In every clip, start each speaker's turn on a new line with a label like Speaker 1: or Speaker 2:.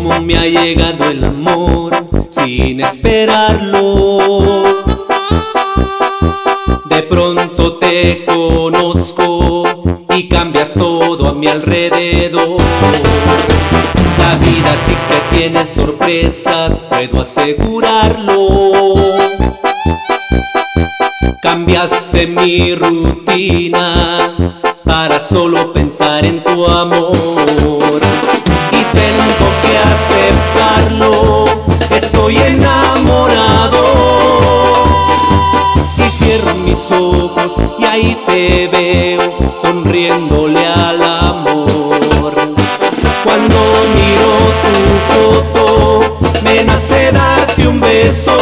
Speaker 1: cómo me ha llegado el amor sin esperarlo. De pronto te conozco y cambias todo a mi alrededor. La vida sí que tiene sorpresas, puedo asegurarlo. Cambiaste mi rutina para solo pensar en tu amor. Y tengo que aceptarlo, estoy enamorado. Y cierro mis ojos y ahí te veo, sonriéndole al amor. Cuando miro tu foto, me nace darte un beso.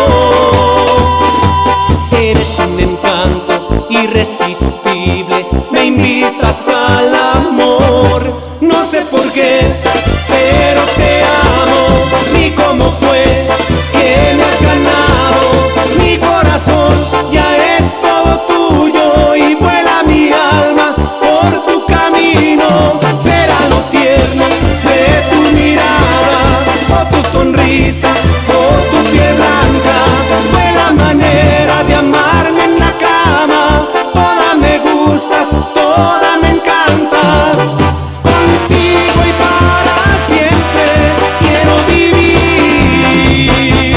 Speaker 1: Eres un encanto irresistible, me invitas al amor. No sé por qué, pero te amo. Ni cómo fue que me has ganado. Mi corazón ya es todo tuyo y vuela mi alma por tu camino. Será lo tierno de tu mirada, o tu sonrisa, o tu piel blanca. Fue la manera de amarme en la cama. Toda me gustas, toda me encantas. Contigo y para siempre quiero vivir.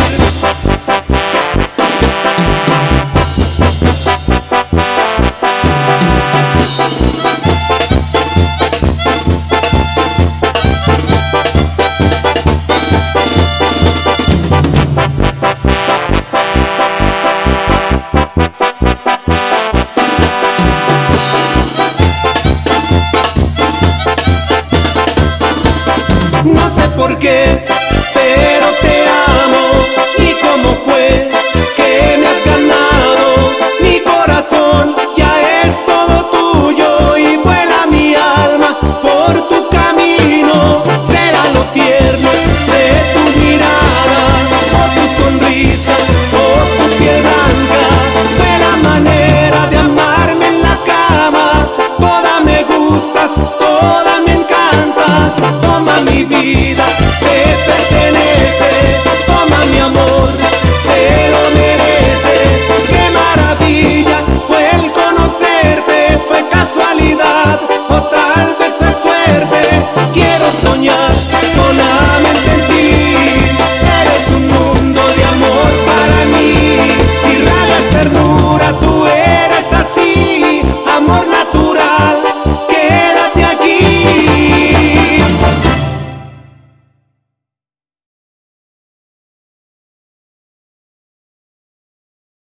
Speaker 1: No sé por qué,